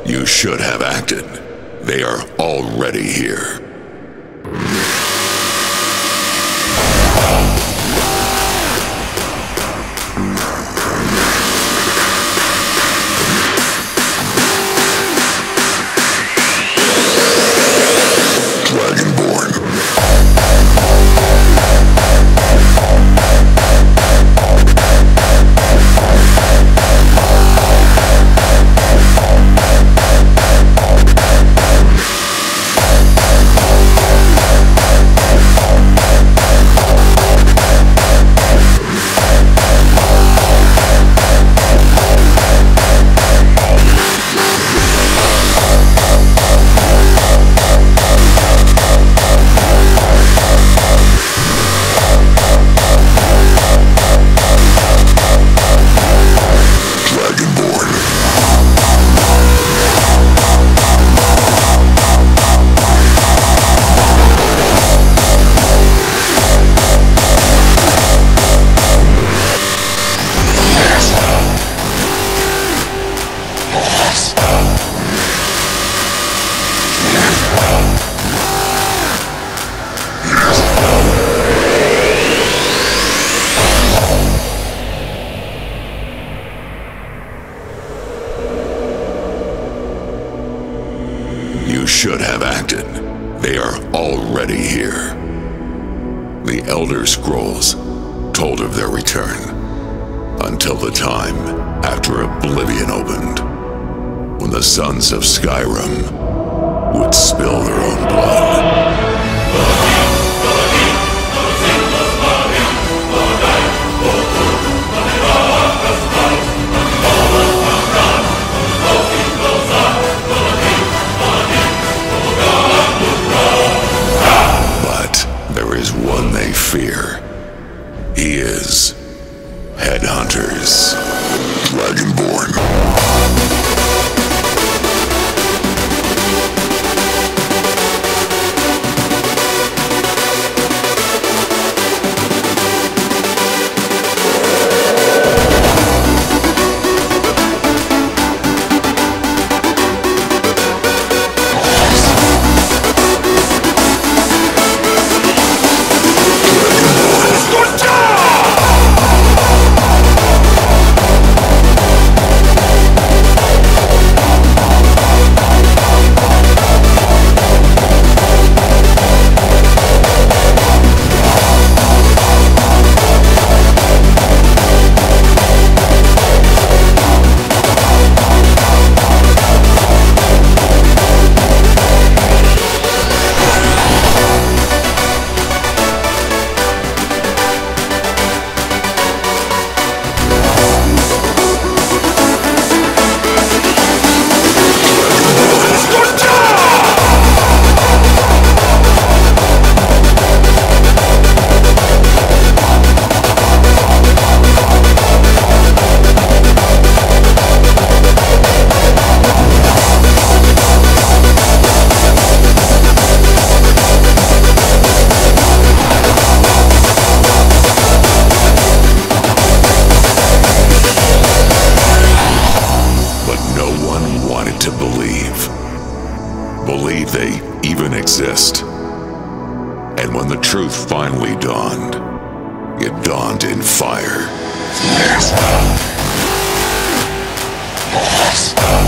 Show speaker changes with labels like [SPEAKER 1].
[SPEAKER 1] You should have acted. They are already here. Dragonborn. You should have acted. They are already here. The Elder Scrolls told of their return until the time after Oblivion opened, when the sons of Skyrim would spill their own blood. One they fear. He is Headhunterz, Dragonborn. Believe they even exist. And when the truth finally dawned, it dawned in fire.